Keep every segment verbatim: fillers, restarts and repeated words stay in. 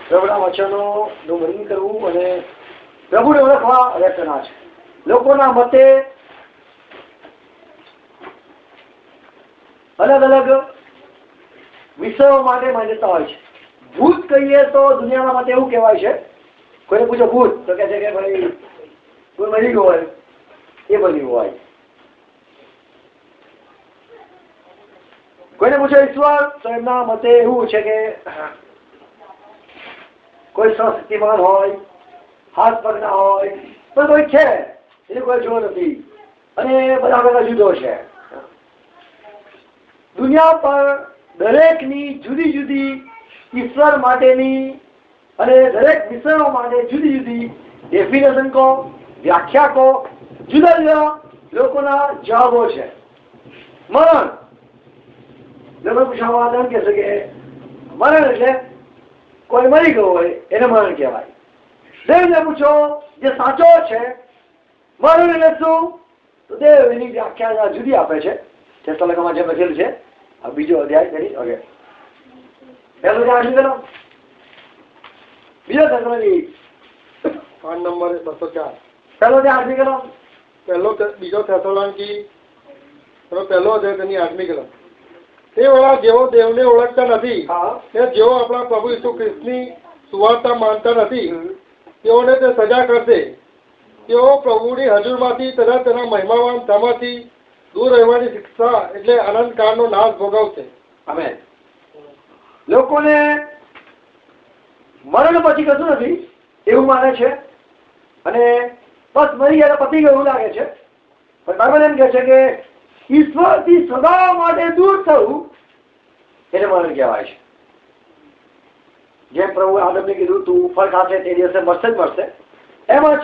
પ્રભુના વચનોનું મનન કરવું અને પ્રભુને ઓળખવા અગત્યના છે. લોકોના મતે અલગ અલગ વિષયો માટે માન્યતા હોય છે. ભૂત કહીએ તો દુનિયાના માટે એવું કહેવાય છે, કોઈને પૂછો ભૂત તો કહે છે કે ભાઈ કોઈ મરી ગયો હોય એ બન્યું હોય. કોઈને પૂછો ઈશ્વર તો એમના મતે એવું છે કે કોઈ શક્તિમાન હોય, હાથ પગના હોય, પણ કોઈ છે એને કોઈ જો નથી અને બધા બધા જુદો છે. દુનિયા પર દરેકની જુદી જુદી ઈશ્વર માટેની અને દરેક વિષયો માટે જુદી જુદી ડેફિનેશન કહો, વ્યાખ્યા કહો, જુદા જુદા લોકોના જવાબો છે. મરણ લોકો પૂછવામાં એમ કે છે કે મરણ એટલે કોઈ મરી ગયો હોય એને મરણ કહેવાય. દેવને પૂછો જે સાચો છે મરણ એટલે શું, તો દેવ એની વ્યાખ્યા જુદી આપે છે. ચેતોલકમાં જે લખેલું છે આ બીજો અધ્યાય કરી ઓકે પહેલો ધ્યાન કરો. બીજો થેસલોનિકી પાંચ નંબર બસો ચાર પહેલો ધ્યાન કરો. પહેલો બીજો થેસલોનિકી પહેલો અધ્યાય તેની આઠમી કલમ. તે વાળા જેઓ દેવને ઓળખતા નથી તે જેઓ આપણા પ્રભુ ઈસુ ખ્રિસ્તની સુવાર્તા માનતા નથી તેઓને તે સજા કરશે. તેઓ પ્રભુની હજુરમાંથી તથા તેના મહિમાવાન ધામમાંથી દૂર રહેવાની શિક્ષા એટલે અનંતકાળનો નાશ ભોગવશે. આમેન. લોકોને મરણ પછી કશું નથી એવું માને છે અને બસ મરી ગયા પતી ગયું એવું લાગે છે. પણ બાઇબલ એમ કહે છે કે ઈશ્વરથી સદા માટે દૂર થવું એને મરણ કહેવાય છે. જેમ પ્રભુ આદમને કીધું તું ફળ ખાશે તે દિવસે મળશે જ મળશે, એમ જ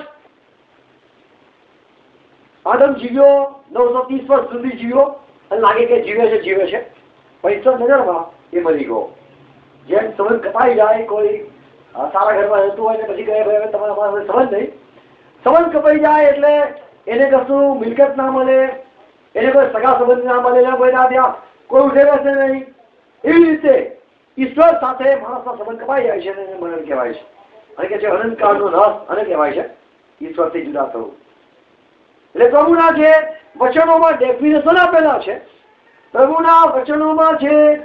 આદમ જીવ્યો નવસો ત્રીસ વર્ષ સુધી જીવ્યો અને લાગે કે જીવે છે જીવે છે પણ ઈશ્વર નજરમાં એ મરી ગયો. જેમ સંબંધ કપાઈ જાય, કોઈ સારા ઘરમાં રહેતું હોય ને પછી કહે ભાઈ તમારા પાસે સંબંધ નહીં, સંબંધ કપાઈ જાય એટલે એને કશું મિલકત ના મળે, એને કોઈ સગા સંબંધ ના મળે, એના કોઈ ના ત્યાં કોઈ ઉઠે રહેશે નહીં. એવી રીતે ઈશ્વર સાથે માણસનો સંબંધ કપાઈ જાય છે અને એને મરણ કહેવાય છે. અને કે છે અનંતકાળનો નાશ અને કહેવાય છે ઈશ્વરથી જુદા થવું. એટલે પ્રભુના જે વચનોમાં ડેફિનેશન આપેલા છે, પ્રભુના વચનોમાં જે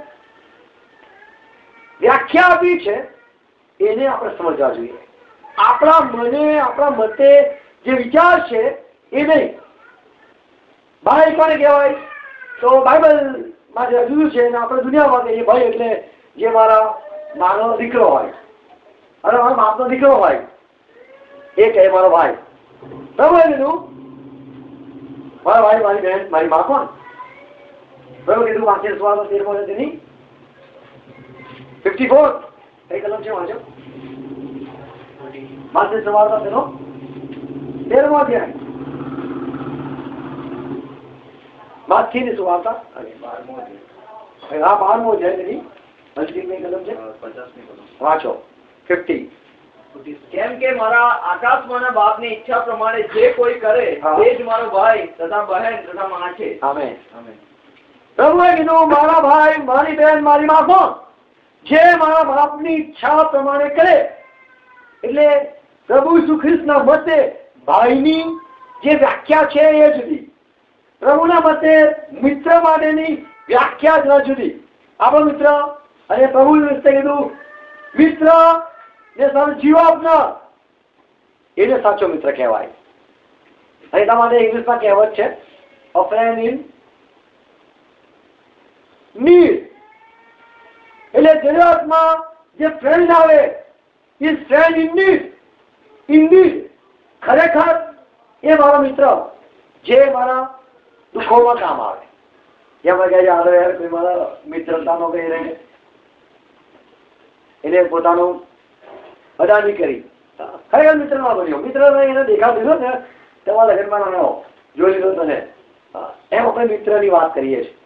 વ્યાખ્યા આપી છે એને આપણે સમજવા જોઈએ. આપણા મને આપણા મતે જે વિચાર છે એ નહીં. ભાઈ કોને કહેવાય તો બાઇબલમાં જે લખ્યું છે અને આપણે દુનિયામાં કહીએ ભાઈ એટલે જે મારા માનો દીકરો હોય અને મારા બાપનો દીકરો હોય એ કહે મારો ભાઈ. પ્રભુએ કીધું મારા ભાઈ મારી બહેન મારી મા કોણ. પ્રભુ કીધું વાંચે સ્વાદ તેરમો છે તેની ફિફ્ટી ફોર કઈ કલમ છે વાંચો. માથે સવારતા તેનો તેરમો અધ્યાય માથી ની સુવાર્તા હા બારમો અધ્યાય તેની અંતિમ કઈ કલમ છે વાંચો ફિફ્ટી. કેમ કે મારા આકાશમાંના બાપની ઈચ્છા પ્રમાણે જે કોઈ કરે તે જ મારો ભાઈ તથા બહેન તથા માં છે. આમેન. પ્રભુએ કીધું મારા ભાઈ મારી બહેન મારી માં કોણ, જે મારા બાપની ઈચ્છા પ્રમાણે કરે. એટલે પ્રભુ ઈસુ ખ્રિસ્તના મતે ભાઈની જે વ્યાખ્યા છે એ જુદી, પ્રભુના મતે મિત્ર માટેની વ્યાખ્યા જ જુદી. આપણો મિત્ર અને પ્રભુ કીધું મિત્ર જે સારું જીવ આપનાર એને સાચો મિત્ર કહેવાય. અને તમારે ઇંગ્લિશમાં કહેવત છે a friend in need. એટલે જરૂરિયાતમાં જે ફ્રેન્ડ આવે is friend in need. indeed ખરેખર એ મારો મિત્ર જે મારા દુઃખોમાં કામ આવે. જેમ કહે યાર કોઈ મારા મિત્રતાનો કઈ રહે એને પોતાનું અદાની કરી ખરેખર મિત્ર ના બન્યો. મિત્ર એને દેખાવ દીધો ને તમારા લગ્નમાં ના જોઈ લીધો તને એમ આપણે મિત્રની વાત કરીએ છીએ.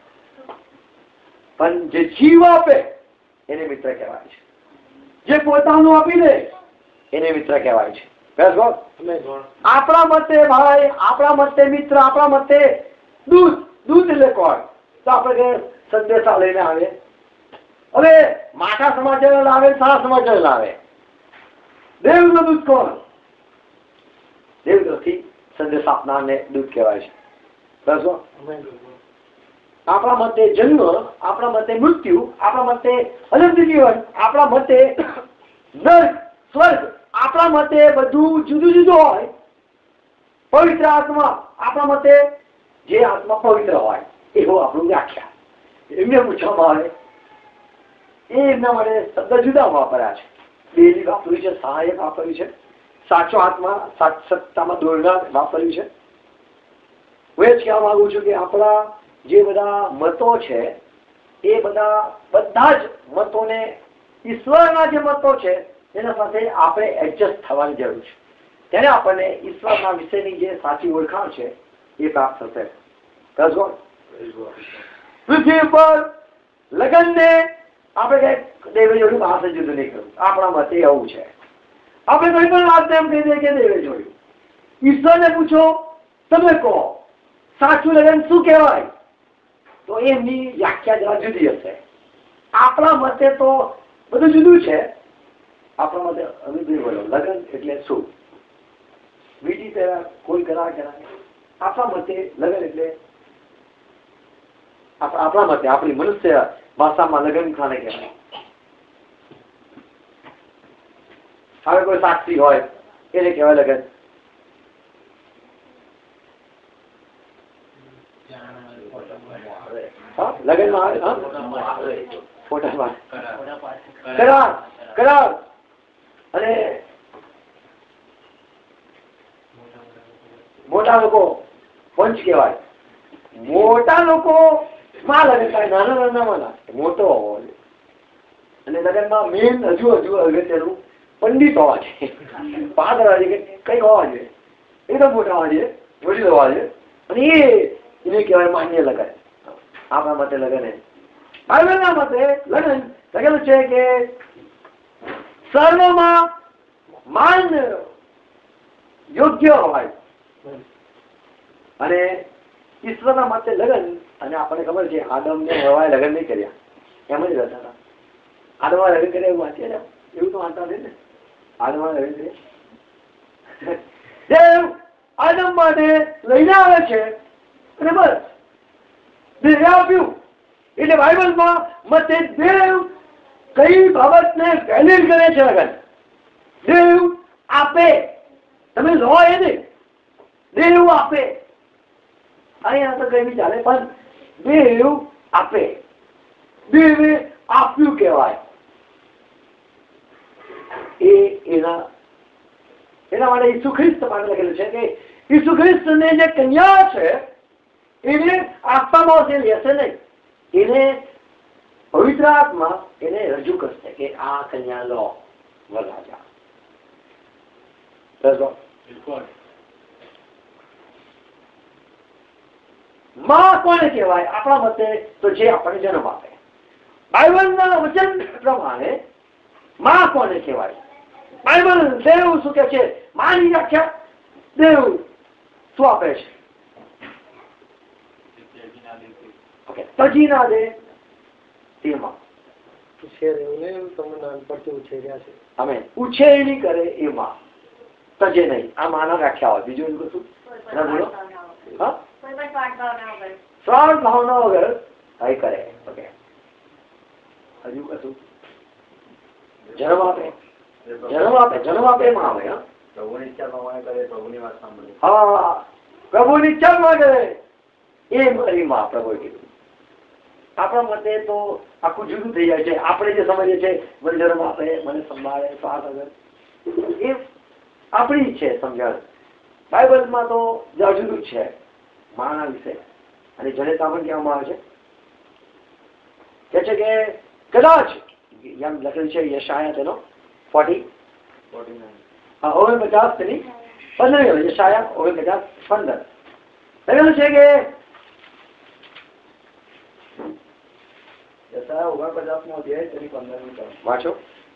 પણ જે જીવ આપે એને મિત્ર કહેવાય છે. જે પોતાનું આપી દે એને મિત્ર કહેવાય છે. આપણા મતે ભાઈ, આપણા મતે મિત્ર, આપણા મતે દૂધ. દૂધ એટલે કોણ? તો આપણે સંદેશા લઈને આવે હવે માઠા સમાચાર લાવે, સારા સમાચાર લાવે. દેવનો દૂત કોણ? દેવથી સંદેશ આપનારને દૂત કહેવાય છે. બરાબર? આપણા મતે જન્મ, આપણા મતે મૃત્યુ, આપણા મતે અનંત જીવન, આપણા મતે નર્ક, સ્વર્ગ, આપણા મતે બધું જુદું જુદું હોય. પવિત્ર આત્મા, આપણા મતે જે આત્મા પવિત્ર હોય એવો આપણું વ્યાખ્યા. એમને પૂછવામાં આવે, એ એમના માટે શબ્દ જુદા વાપર્યા છે. બેલી વાપર્યું છે, સહાયક વાપર્યું છે, સાચો આત્મા સત્તામાં દોરનાર વાપર્યું છે. હું એ જ કહેવા માંગુ છું કે આપણા જે બધા મતો છે એ બધા બધા જ મતોને, ઈશ્વરના જે મતો છે એના સાથે આપણે એડજસ્ટ થવાની જરૂર છે. ત્યારે આપણને ઈશ્વરના વિશેની જે સાચી ઓળખાણ છે એ પ્રાપ્ત થશે. પૃથ્વી પર લગ્નને આપણે કઈ દેવે જોડ્યું પાસે જુદું નહીં કરવું. આપણા મતે એવું છે. આપણે કોઈ પણ વાત એમ કહી દઈએ કે દેવે જોડ્યું. ઈશ્વરને પૂછો, તમે કહો સાચું લગ્ન શું કહેવાય? તો એમની વ્યાખ્યા જરા જુદી હશે. આપણા મતે તો બધું જુદું છે. આપણા મતે અમે બોલો લગ્ન એટલે શું? બીજી પહેલા કોઈ કરાર કરાય. આપણા મતે લગ્ન એટલે આપણા મતે આપણી મનુષ્ય ભાષામાં લગ્ન ખાને કહેવાય. હવે કોઈ સાક્ષી હોય એને કહેવાય લગ્ન. લગ્નમાં આવે ફોટામાં કરાર કરાર અને મોટા લોકો પંચ કહેવાય. મોટા લોકો માં લગ્ન થાય, નાના નાનામાં ના, મોટો હોવો જોઈએ. અને લગ્નમાં મેન હજુ હજુ અગત્યનું પંડિત હોવા જોઈએ, પાદર હોવા જોઈએ, કઈ હોવા જોઈએ, એકદમ મોટા હોવા જોઈએ, વડીલ હોવા જોઈએ. અને એ એને કહેવાય માન્ય લગ્ન. આપણા મતે લગ્ન એ બાઇબલના મતે લગ્ન લખેલું છે કે સર્વમાં માન યોગ્ય હોય. અને ઈશ્વરના મતે લગ્ન, અને આપણને ખબર છે આદમ ને હવાએ લગ્ન નહીં કર્યા, એમ જ રહેતા હતા. આદમા લગ્ન કર્યા એવું વાંચીએ, એવું તો વાંચતા નથી ને. આદમા લગ્ન કર્યા, દેવ આદમ માટે લઈને આવે છે અને બસ દેવ આપ્યું. એટલે બાઇબલમાં મતે દેવ કઈ બાબતને વેલિડ કરે છે લગ્ન. દેવ આપે, તમે લો એ નહીં, દેવ આપે. અહીંયા તો કઈ બી ચાલે, પણ દેવ આપે, દેવે આપ્યું કહેવાય. એ એના એના માટે ઈસુ ખ્રિસ્ત માટે લખેલું છે કે ઈસુ ખ્રિસ્તને જે કન્યા છે એને આપવામાં આવશે, લેશે નહીં. એને પવિત્ર આત્મા એને રજૂ કરશે કે આ કન્યા લો વરરાજા. માં કોને કહેવાય? આપણા મતે તો જે આપણને જન્મ આપે. બાઇબલના વચન પ્રમાણે માં કોને કહેવાય? બાઇબલ દેવ શું કે છે? માની વ્યાખ્યા દેવ શું આપે છે? ઓકે, તજી ના દે તેમાં અમે ઉછેરણી કરે એમાં તજે નહીં. આ માના વ્યાખ્યા હોય. બીજું એવું કશું બોલો? હા, શ્રાવણ ભાવના વગર કઈ કરે. ઓકે, હજુ કશું જન્મ આપે, જન્મ આપે, જન્મ આપે એમાં આવે. હા, પ્રભુની ઈચ્છા પ્રમાણે કરે, પ્રભુની વાત સાંભળે. હા, પ્રભુની ઈચ્છા પ્રમાણે કરે એ મારી માં, પ્રભુએ કીધું. આપણા મતે તો આખું જુદું થઈ જાય છે. આપણે જે સમજીએ છીએ મને જન્મ આપે, મને સંભાળે, શ્વાસ વગર, એ આપણી છે સમજણ. બાઇબલમાં તો જુદું જ છે માના વિશે. અને જનેતા પણ કહેવામાં આવે છે કે છે કે કદાચ એમ લખેલું છે યશાયા તેનો ફોર્ટી હા ઓગણપચાસ તેની પંદર યશાયા ઓગણપચાસ પંદર લખેલું છે કે યશાયા ઓગણપચાસ નો અધ્યાય તેની પંદર વાંચો.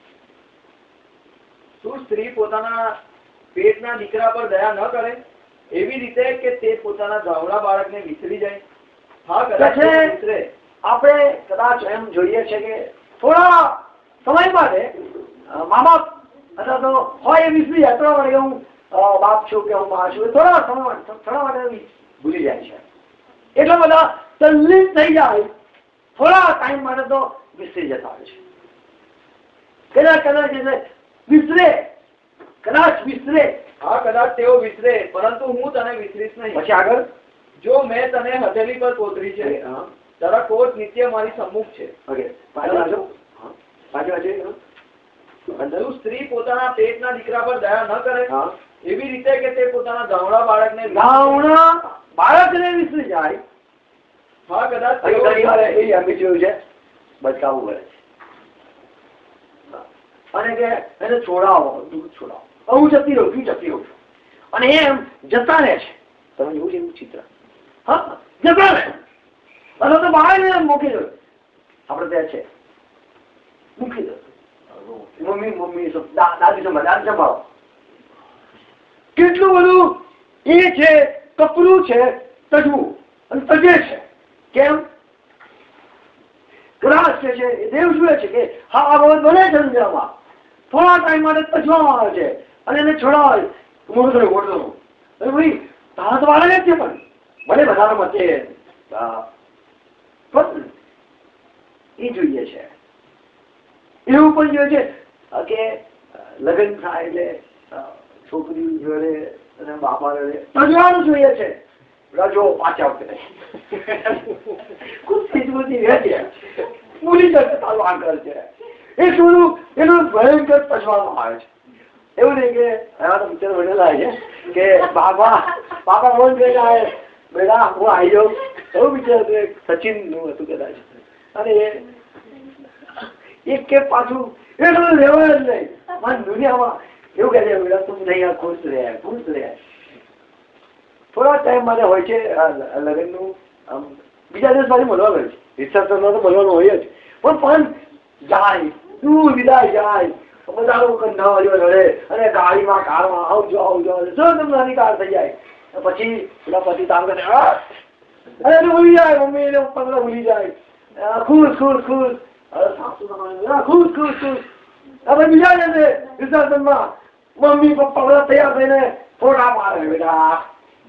શું સ્ત્રી પોતાના પેટના દીકરા પર દયા ન કરે એવી રીતે કે તે પોતાના ધાવણા બાળકને વિસરી જાય? હા, કદાચ વિસરે. આપણે કદાચ એમ જોઈએ છે કે થોડા સમય માટે મા બાપ અથવા તો હોય એ વિસરી જાય થોડા માટે હું બાપ છું કે હું મા છું થોડા સમય માટે થોડા માટે ભૂલી જાય છે. એટલા બધા તલ્લીન થઈ જાય થોડા ટાઈમ માટે તો વિસરી જતા હોય છે. કદાચ કદાચ વિસરે કદાચ વિસરે હા કદાચ તેઓ વિસરે પરંતુ હું તને વિસરીશ નહીં. પછી આગળ જો મેં તને હથેળી પર કોતરી છે તારા કોટ નિત્ય મારી સમ્મુખ છે. ઓકે પાછળ આવજો. પાછળ આવજો. તું સ્ત્રી પોતાના પેટના દીકરા પર દયા ન કરે એવી રીતે કે તે પોતાના ગામડા બાળકને ગામડા બાળકને વિસરી જાય. હા કદાચ ઘણી વાર એ અમે જોયું છે બચકાવું કરે છે અને કે એને છોડાવો દૂધ છોડાવો હું જતી રહું છું જતી રહું છું અને એમ જતા રહે છે. તમે જોયું છે એવું ચિત્ર? હા જતા રહે અને તો બાળકને મૂકી દો આપણે ત્યાં છે મૂકી દો મમ્મી મમ્મી દાદી સંભાળ દાદી સંભાળો. કેટલું બધું એ છે કપરું છે તજવું અને તજે છે. કેમ? ગ્રાસ કે છે એ દેવ શું છે કે હા આ બાબત બને છે સમજવામાં થોડા ટાઈમ માટે તજવામાં આવે છે અને એને છોડાવે મોટો થયો મોટો થયો અરે ભાઈ તારા તો વાળા નથી પણ ભલે બધાના મતે પણ એ જોઈએ છે. એવું પણ જોઈએ છે કે લગ્ન થાય એટલે છોકરી જોડે અને બાપા જોડે તજવાનું જોઈએ છે. રાજો પાછા વખતે ખુશી બધી રહે છે ભૂલી જશે તારું આગળ છે એ શું એનું ભયંકર તજવામાં આવે છે. એવું નહીં કે એવા તો પિક્ચર બનેલા છે કે બાબા બાબા ફોન કરીને આવે બેટા હું આવી જાઉં એવું પિક્ચર હતું સચિન નું હતું કદાચ અને એક કે પાછું એટલું રહેવાય જ નહીં મારી દુનિયામાં એવું કહે છે બેટા તું નહીં ખુશ રહે ખુશ રહે. થોડા ટાઈમ માટે હોય છે લગ્નનું આમ બીજા દિવસ પાછી મળવાનું હોય છે રિસેપ્શનમાં તો મળવાનું હોય જ પણ પણ જાય દૂર વિદાય જાય બધા લોકો નવા રડે અને ગાડીમાં કારમાં આવજો આવજો જો તમને નાની કાર થઈ જાય પછી પેલા પતિ કામ કરે અરે એને ભૂલી જાય મમ્મી એને પપ્પા બધા ભૂલી જાય ખુશ ખુશ ખુશ સાસુ ખુશ ખુશ ખુશ હવે બીજા જશે રિસેપ્શનમાં મમ્મી પપ્પા બધા તૈયાર થઈને ફોટા મારે બેટા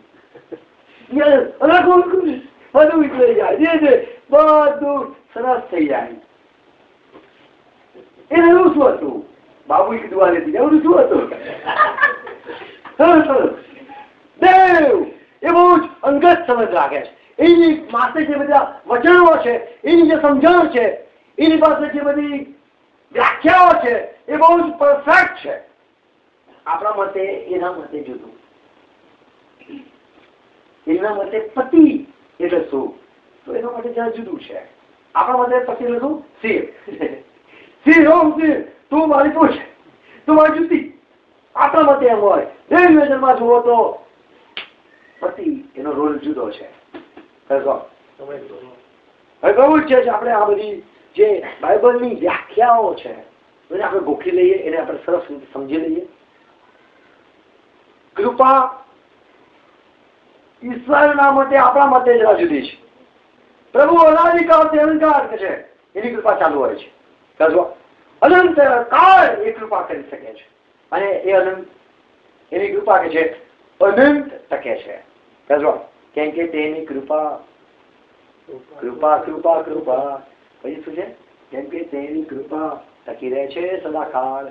બધું વિસરાઈ જાય જે છે બધું સરસ થઈ જાય. એને એવું શું હતું બાબુ દુઆ લેતી એવું શું હતું સરસ સરસ દેવ એ બહુ જ અંગત સમજ રાખે છે. એની પાસે જે બધા વચનો છે એની જે સમજણ છે એની પાસે જે બધી વ્યાખ્યાઓ છે એ બહુ જ પરફેક્ટ છે. આપણા મતે એના મતે જુદું. એના મતે પતિ એટલે શું તો એના માટે જરા જુદું છે. આપણા મતે પતિ એટલે શું શિવ શિવ હો શિવ તું મારી પૂછ તું મારી જુદી. આપણા મતે એમ હોય દેવ નિવેદનમાં જુઓ તો પતિ એનો રોલ જુદો છે. હવે કહું છે આપણે આ બધી જે બાઇબલની વ્યાખ્યાઓ છે એને આપણે ગોખી લઈએ એને આપણે સરસ સમજી લઈએ. કૃપા ઈશ્વરના મતે આપણા મતે જરા જુદી છે. પ્રભુ અનાદિકાળથી અનંતકાળ છે એની કૃપા ચાલુ હોય છે. અનંત કાળ એ કૃપા કરી શકે છે અને એ અનંત એની કૃપા કે છે અનંત ટકે છે. કેમ કે તેની કૃપા કૃપા કૃપા કૃપા પછી શું છે કેમ કે તેની કૃપા ટકી રહે છે સદાકાળ.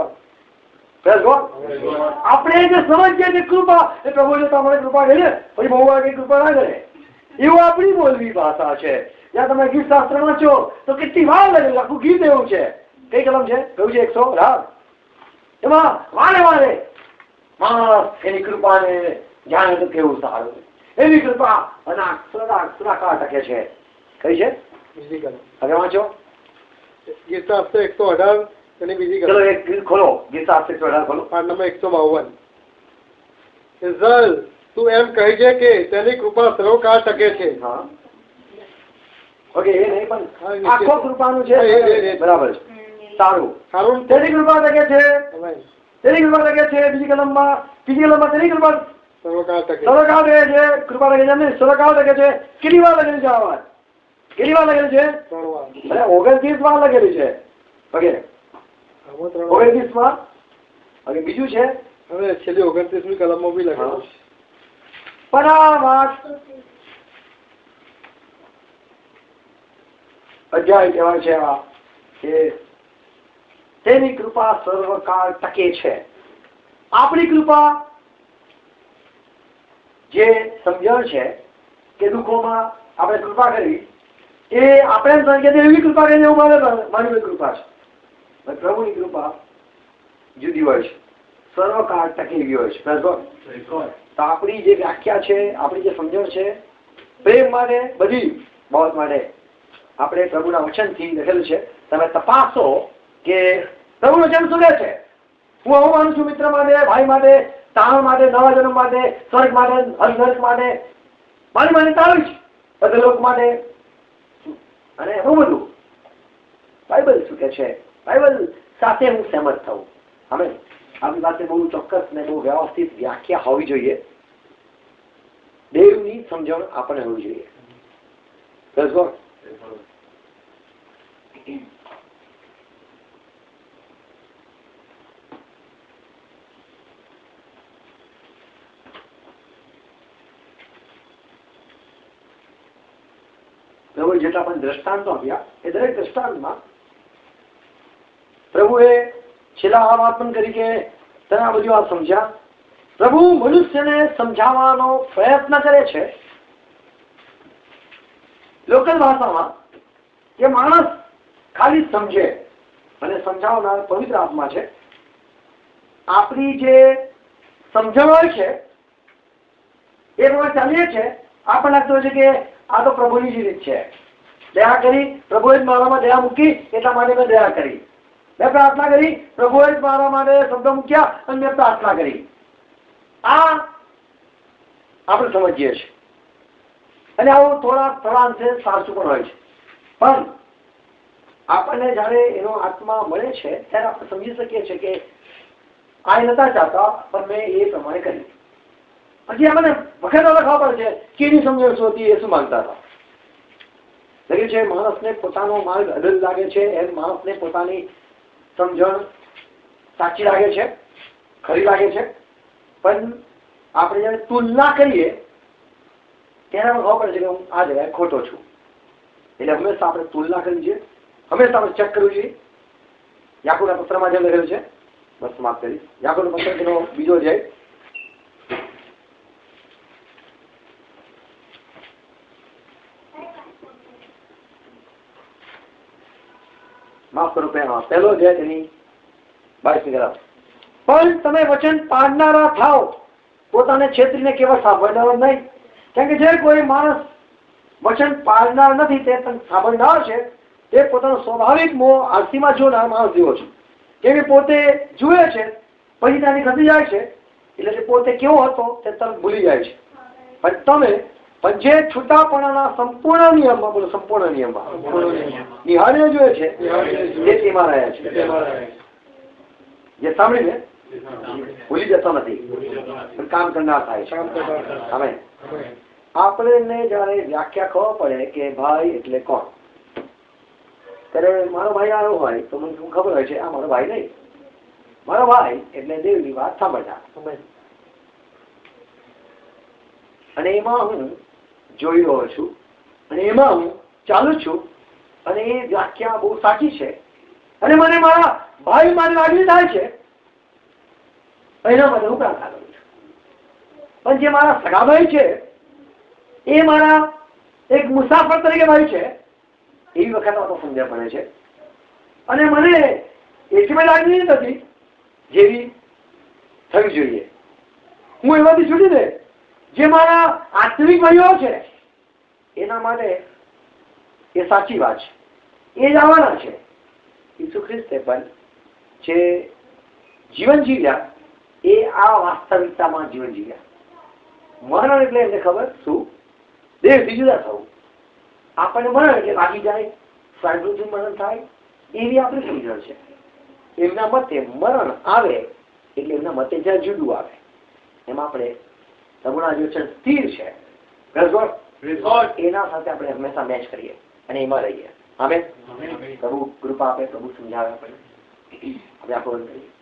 આપણે જે સમજીએ કે કૃપા એ પ્રભુ જો તમારે કૃપા કરે પછી બહુ વાર કઈ કૃપા ના કરે એવું આપણી બોલવી ભાષા છે. જ્યાં તમે ગીત શાસ્ત્ર વાંચો તો કેટલી વાર લાગે આખું ગીત એવું છે. કઈ કલમ છે કહ્યું છે એકસો રાગ એમાં વારે વારે માણસ એની કૃપાને જાણે તો કેવું સારું એની કૃપા અને સદાકાળ ટકે છે. કઈ છે બીજી કલમ હવે વાંચો ગીત શાસ્ત્ર એકસો અઢાર અને બીજી ચલો એક ગીત ખોલો ગીત શાસ્ત્ર એકસો અઢાર ખોલો પાઠ નંબર એકસો બાવન. ઇઝરાયલ તું એમ કહે છે કે તેની કૃપા સર્વકાળ ટકે છે. હા ઓકે એ નહીં પણ આખો કૃપાનું છે બરાબર છે સારું સારું તેની કૃપા ટકે છે તેની કૃપા ટકે છે. બીજી કલમમાં બીજી કલમમાં તેની કૃપા સર્વકાળ ટકે સર્વકાળ ટકે છે. કૃપા ટકે છે સર્વકાળ ટકે છે. કેટલી વાર લગી જવા કેટલી વાર લખેલું છે? અરે ઓગણત્રીસ વાર લખેલું છે વગેરે ઓગણત્રીસ માં. અને બીજું છે હવે છેલ્લી ઓગણત્રીસ મી કલમમાં બી લખેલું છે પરાવાસ અધ્યાય કહેવાય છે આ કે તેની કૃપા સર્વકાળ ટકે છે. આપણી કૃપા જે સમજણ છે કે દુઃખોમાં આપણે કૃપા કરી એ આપણે એવી કૃપા કરી એવું મારે મારી કૃપા છે. પ્રભુની કૃપા જુદી હોય છે, સર્વકાળ ટકેલી હોય છે. તો આપણી જે વ્યાખ્યા છે, આપણી જે સમજણ છે પ્રેમ માટે બધી બાબત માટે આપણે પ્રભુના વચનથી લખેલું છે. તમે તપાસો કે પ્રભુનું વચન શું કહે છે. હું આવું માનું છું મિત્ર માટે, ભાઈ માટે, તાણ માટે, નવા જન્મ માટે, સ્વર્ગ માટે, હર્ષ માટે, મારી માટે તાળું છે, બધા લોકો માટે, અને બહુ બધું બાઇબલ શું કે છે. બાઇબલ સાથે હું સહેમત થઉં. અમે આપણી પાસે બહુ ચોક્કસ ને બહુ વ્યવસ્થિત વ્યાખ્યા હોવી જોઈએ. દેવની સમજણ આપણને હોવી જોઈએ. પ્રભુએ જેટલા પણ દ્રષ્ટાંતો આપ્યા એ દરેક દ્રષ્ટાંતમાં પ્રભુએ છેલ્લા આ વાત પણ કરી કે તને આ બધી વાત સમજ્યા. પ્રભુ મનુષ્યને સમજાવવાનો પ્રયત્ન કરે છે લોકલ ભાષામાં કે માણસ ખાલી સમજે, અને સમજાવનાર પવિત્ર આત્મા છે. આપણી જે સમજણ હોય છે એ પ્રમાણે ચાલીએ છે. આપણને લાગતું હોય છે કે આ તો પ્રભુની જ રીત છે. દયા કરી, પ્રભુએ જ મારામાં દયા મૂકી એટલા માટે મેં દયા કરી. મેં પ્રાર્થના કરી, પ્રભુએ જ મારા માટે શબ્દ મૂક્યા અને મેં પ્રાર્થના કરી. આ આપણે સમજીએ છીએ. અને આવું થોડા થોડા અંશે સાચું પણ હોય છે. પણ આપણને જયારે એનો આત્મા મળે છે ત્યારે આપણે સમજી શકીએ છીએ કે આ નતા ચાહતા પણ મેં એ પ્રમાણે કર્યું. પછી આપણને વખત ખબર પડે છે કે એની સમજણ શું હતી, એ શું માંગતા હતા. લાગે છે માણસને પોતાનો માર્ગ અડલ લાગે છે એમ માણસને પોતાની સમજણ સાચી લાગે છે, ખરી લાગે છે. પણ આપણે જયારે તુલના કરીએ ત્યારે ખબર પડે છે કે હું આ જગ્યાએ ખોટો છું. એટલે હંમેશા આપણે તુલના કરવી જોઈએ, હંમેશા આપણે ચેક કરવું જોઈએ. યાકૂબના પત્રમાં જે લખેલું છે, બસ સમાપ્ત કરી. યાકૂબના પત્ર તેનો બીજો અધ્યાય માફ કરો પહેલો અધ્યાય તેની બાવીસમી કલમ. પણ તમે વચન પાડનારા થાવ, પોતાને છેતરીને કેવા સાંભળનાર નહીં. કેમ કે જે કોઈ માણસ વચન પાડનાર નથી તે સાંભળનાર છે તે પોતાનો સ્વાભાવિક મોહ આરસીમાં જોનાર માણસ જેવો છે. કેમ કે પોતે જુએ છે પછી ત્યાંથી ખસી જાય છે, એટલે તે પોતે કેવો હતો તે તરત ભૂલી જાય છે. પણ તમે પણ જે છૂટાપણાના સંપૂર્ણ નિયમમાં, બોલો સંપૂર્ણ નિયમમાં નિહાળીને જોઈએ છે તે તેમાં રહ્યા છે. જે સાંભળીને ભૂલી જતો નથી પણ કામ કરનાર થાય છે. અમે આપણને જયારે વ્યાખ્યા ખબર પડે કે ભાઈ એટલે કોણ, ત્યારે મારો ભાઈ આવ્યો હોય તો મને શું ખબર હોય છે આ મારો ભાઈ નહીં, મારો ભાઈ એટલે દેવની વાત સાંભળતા. અને એમાં હું જોઈ રહ્યો છું અને એમાં હું ચાલુ છું અને એ વ્યાખ્યા બહુ સાચી છે અને મને મારા ભાઈ મારી લાગણી થાય છે, એના માટે હું પ્રાર્થના કરું છું. પણ જે મારા સગા ભાઈ છે એ મારા એક મુસાફર તરીકે ભાઈ છે, એવી વખત આપણો સમજણ પડે છે. અને મને એટલી લાગણી નથી જેવી થવી જોઈએ. હું એમાંથી છૂટીને જે મારા આત્મિક ભાઈઓ છે એના માટે એ સાચી વાત છે, એ જ આવવાના છે. ઈસુ ખ્રિસ્તે પણ જે જીવન જીવ્યા એ આ વાસ્તવિકતામાં જીવન જીવ્યા. મરણ એટલે એમને ખબર શું, દેહથી જુદા થવું. આપણને મરણ એટલે ભાગી જાય, સ્વાભાવિક મરણ થાય એવી આપણી સમજણ છે. એમના મતે મરણ આવે એટલે એમના મતે જ્યાં જુદું આવે. એમાં આપણે પ્રભુના જે સ્થિર છે એના સાથે આપણે હંમેશા મેચ કરીએ. અને એમાં રહીએ. આમેન. પ્રભુ કૃપા આપે, પ્રભુ સમજાવે આપણે. આપણે આખો બંધ કરીએ.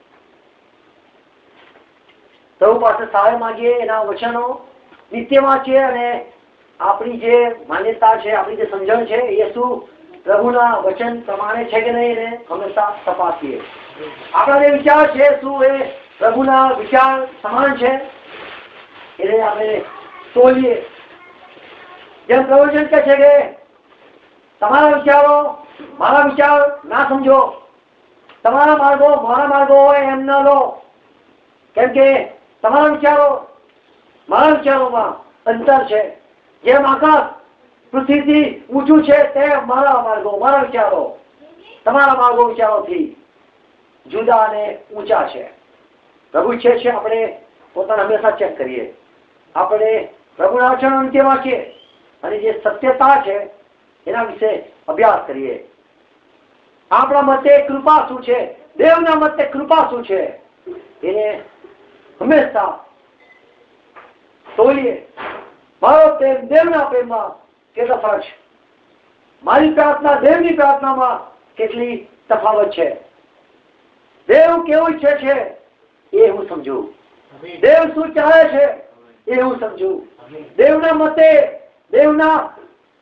પ્રભુ પાસે સહાય માંગીએ. એના વચનો નિત્યમાં છે અને આપણી જે માન્યતા છે, આપણી જે સમજણ છે એ શું પ્રભુના વચન પ્રમાણે છે કે નહીં એને હંમેશા તપાસીએ. આપણા જે વિચાર છે શું એ પ્રભુના વિચાર સમાન છે એને આપણે તોલીએ. જેમ પ્રવચન કહે છે કે તમારા વિચારો મારા વિચાર ના સમજો, તમારા માર્ગો મારા માર્ગો હોય એમ ના લો, કેમ કે તમારા વિચારો મારા વિચારોમાં અંતર છે. જેમ આકાશ પૃથ્વીથી ઊંચું છે તેમ મારા માર્ગો મારા વિચારો તમારા માર્ગો વિચારોથી જુદા અને ઊંચા છે. પ્રભુ ઈચ્છે છે આપણે પોતાને હંમેશા ચેક કરીએ, આપણે પ્રભુના વચનો નીચે વાંચીએ અને જે સત્યતા છે એના વિશે અભ્યાસ કરીએ. આપણા મતે કૃપા શું છે, દેવના મતે કૃપા શું છે એને હંમેશા તોલીએ. મારો પ્રેમ દેવના પ્રેમમાં કેટલો ફરક છે, મારી પ્રાર્થના દેવની પ્રાર્થનામાં કેટલી તફાવત છે, દેવ કેવું ઈચ્છે છે એ હું સમજુ, દેવ શું ચાહે છે એ હું સમજુ, દેવના મતે દેવના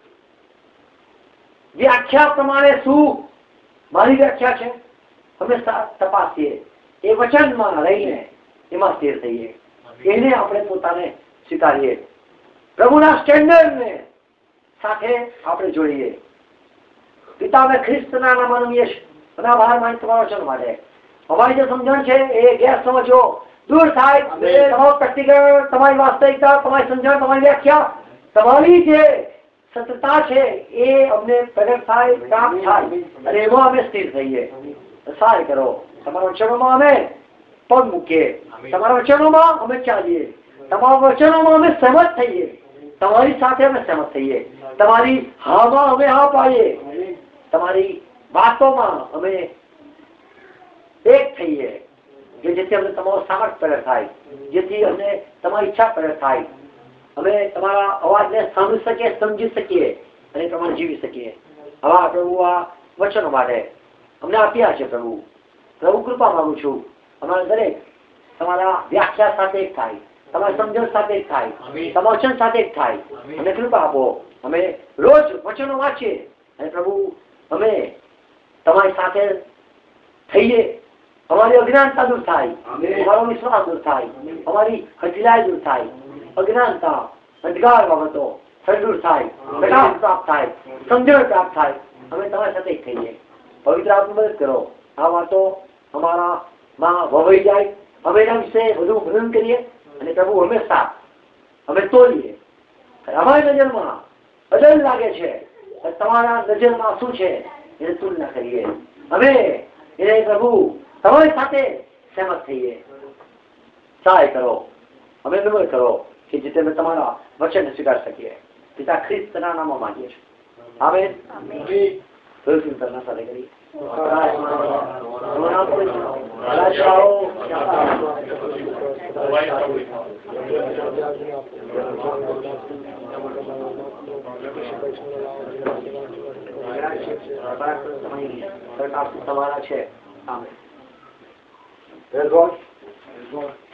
વ્યાખ્યા પ્રમાણે શું મારી વ્યાખ્યા છે હંમેશા તપાસીએ. એ વચનમાં રહીને એમાં સ્થિર થઈએ, એને આપણે પોતાને સ્વીકારીએ, પ્રભુના સ્ટેન્ડર્ડને સાથે આપણે જોડીએ. પિતા અમે ખ્રિસ્તના નામમાં યશ અને આભાર માની તમારા વચન માટે. અમારી જે સમજણ છે એ ગેર સમજો દૂર થાય. તમારો પ્રેક્ટિકલ, તમારી વાસ્તવિકતા, તમારી સમજણ, તમારી વ્યાખ્યા, તમારી જે સત્યતા છે એ અમને પ્રગટ થાય, પ્રાપ્ત થાય અને એમાં અમે સ્થિર થઈએ. સહાય કરો. તમારા વચનોમાં અમે પગ મૂકીએ, તમારા વચનોમાં અમે ચાલીએ, તમારા વચનોમાં અમે સહમત થઈએ, તમારી સાથે અમે સહમત થઈએ, તમારી હામાં અમે હા પાડીએ, તમારી વાતોમાં અમે એક થઈએ, કે જેથી અમને તમારો સામર્થ્ય પ્રગટ થાય, જેથી અમને તમારી ઈચ્છા પ્રગટ થાય, અમે તમારા અવાજને સાંભળી શકીએ, સમજી શકીએ અને પ્રમાણે જીવી શકીએ. હવે પ્રભુ આ વચનો માટે અમને આપ્યા છે. પ્રભુ પ્રભુ કૃપા માંગુ છું અમારા દરેક તમારા વ્યાખ્યા સાથે એક થાય, તમારી સમજણ સાથે એક થાય, તમારા વચન સાથે એક થાય. અમને કૃપા આપો. અમે રોજ વચનો વાંચીએ અને પ્રભુ અમે તમારી સાથે થઈએ. અમારી અજ્ઞાનતા દૂર થાય, અમારો વિશ્વાસ દૂર થાય, અમારી હઠિલાઈ દૂર થાય, અજ્ઞાનતા અંધકાર બાબતો દૂર થાય, પ્રકાશ પ્રાપ્ત થાય, સમજણ પ્રાપ્ત થાય. અમે તમારી સાથે એક થઈએ. પવિત્ર આત્મા મદદ કરો. આ વાતો અમારા માં વવાઈ જાય, અમે એના વિશે વધુ મનન કરીએ અને પ્રભુ હંમેશા અમે તોલીએ. અમારી નજરમાં બદલ લાગે છે, તમારા નજરમાં શું છે એને તુલના કરીએ. અમે એને પ્રભુ તમારી સાથે સહેમત થઈએ. સહાય કરો, અમે નમ્ર કરો કે જેથી અમે તમારા વચન સ્વીકાર શકીએ. પિતા ખ્રિસ્તના નામમાં માંગીએ છીએ. આમેન. ના સાથે કરી તમારા છે. આમેન.